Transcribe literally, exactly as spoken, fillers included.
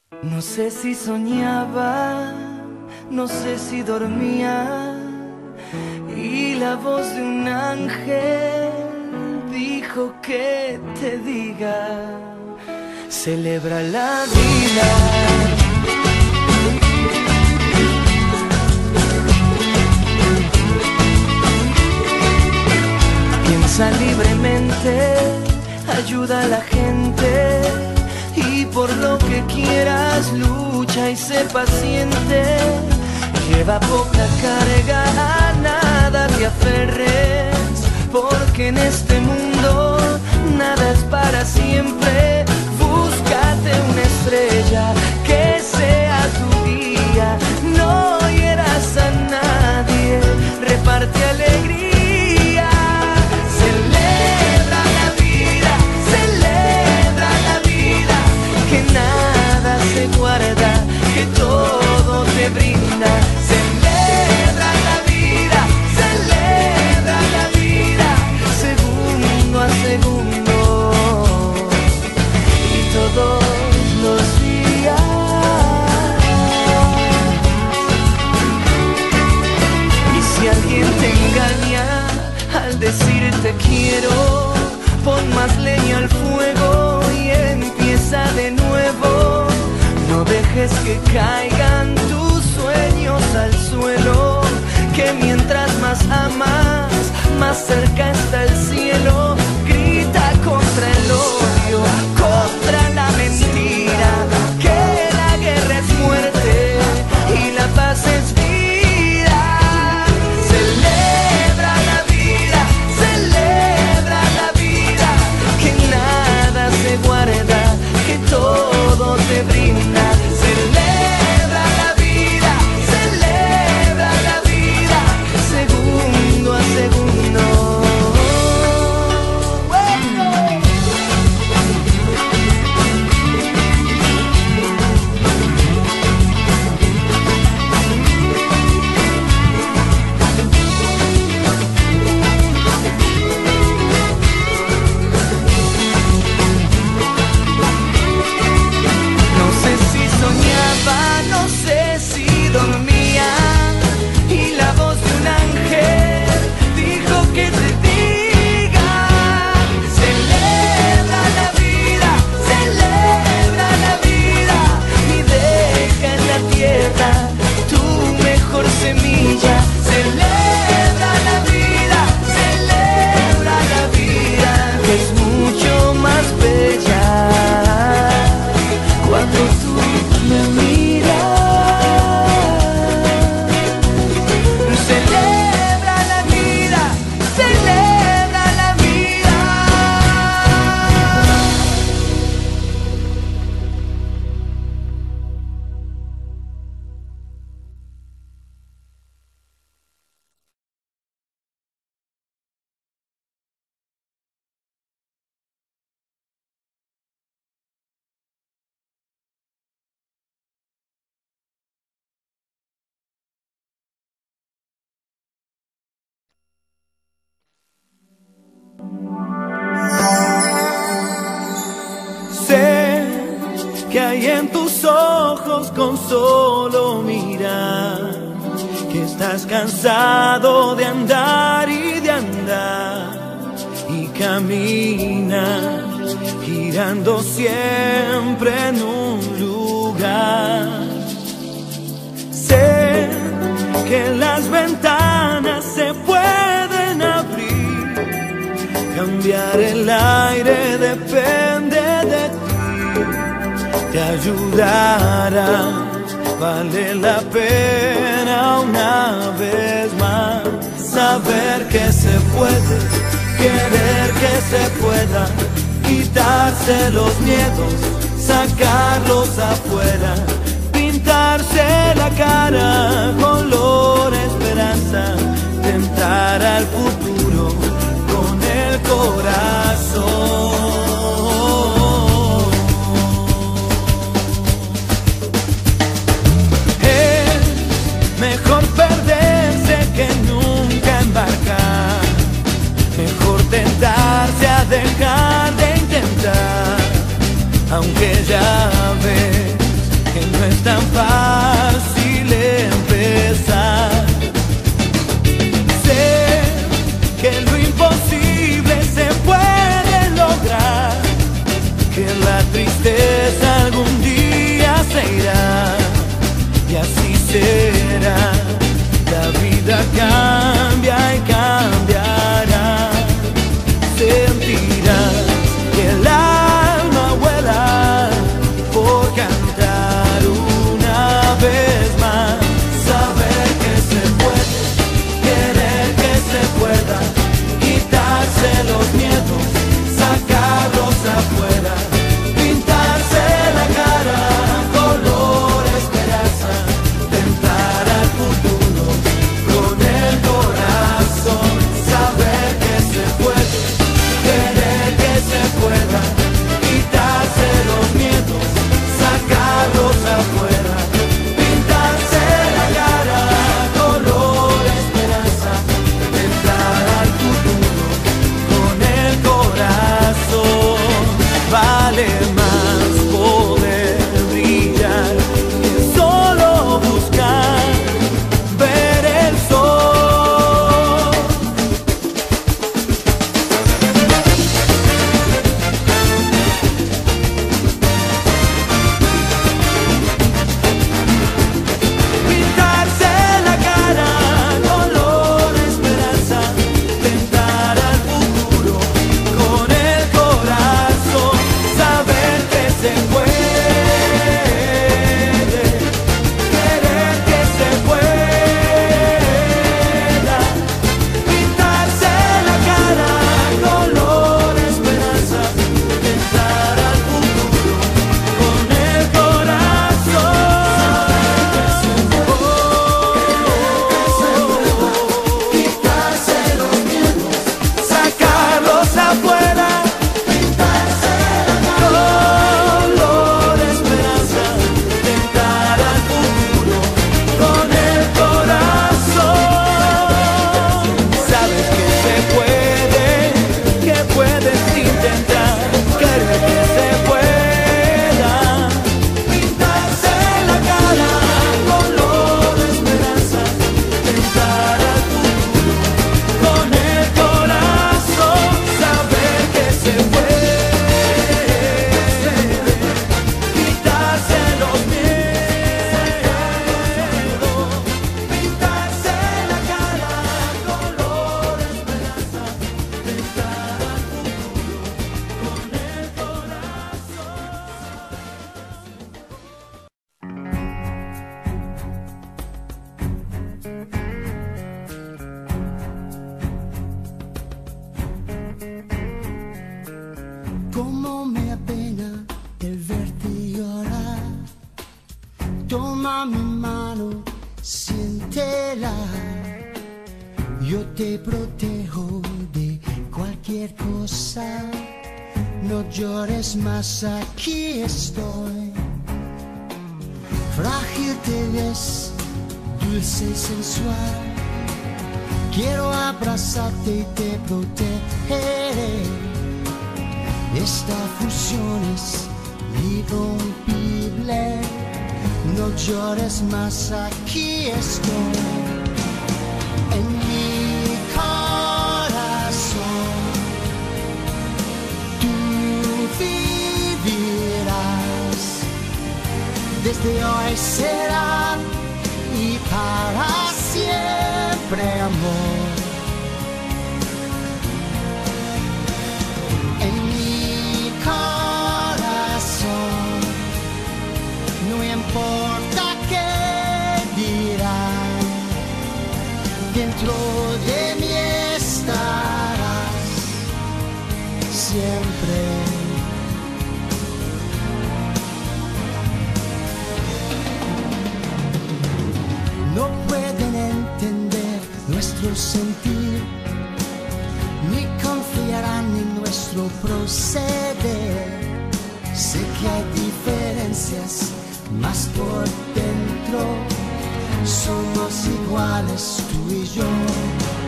No sé si soñaba, no sé si dormía, y la voz de un ángel dijo que te diga, celebra la vida. Piensa libremente, ayuda a la gente, y por lo que quieras lucha y sé paciente. Lleva poca carga, a nada te aferres, porque en este mundo nada es para siempre. Búscate una estrella que sea tu guía, no hieras a nadie, reparte alegría. Celebra la vida, celebra la vida, que nada se guarda, que todo te brinda. Celebra la vida, celebra la vida, segundo a segundo y todos los días. Y si alguien te engaña al decirte quiero, pon más leña al fuego y empieza de nuevo. No dejes que caigan tus sueños al suelo, que mientras más amas, más cerca está el cielo. Grita contra el odio, contra la mentira, que la guerra es muerte y la paz es vida. Celebra la vida, celebra la vida, que nada se guarda, que todo te brinda. Celebra la vida, celebra la vida, segundo a segundo. No sé si soñaba, no sé si dormía, y la voz de un ángel dijo que te diga, celebra la vida, celebra la vida, y deja en la tierra tu mejor semilla. Celebra la vida, celebra la vida, que es mucho más bella cuando tú me miras. Celebra la vida, celebra la vida. Sé que hay en tus ojos con solo mirar, que estás cansado de andar y de andar, y caminas girando siempre en un lugar. Sé que las ventanas se pueden abrir, cambiar el aire depende de ti. Te ayudará, vale la pena una vez más saber que se puede, querer que se pueda, quitarse los miedos, sacarlos afuera, pintarse la cara color esperanza, tentar al futuro con el corazón. Mejor perderse que nunca embarcar, mejor tentarse a dejar de intentar, aunque ya ves me apena el verte llorar. Toma mi mano, siéntela. Yo te protejo de cualquier cosa. No llores más, aquí estoy. Frágil te ves, dulce y sensual. Quiero abrazarte y te protegeré. Esta fusión es irrompible. No llores más, aquí estoy. En mi corazón tú vivirás. Desde hoy será y para siempre, amor. En mi corazón no importa qué dirán, dentro de mí estarás siempre. No pueden entender nuestro sentir, ni confiarán en nuestro proceder. Sé que hay diferencias, mas por dentro somos iguales tú y yo.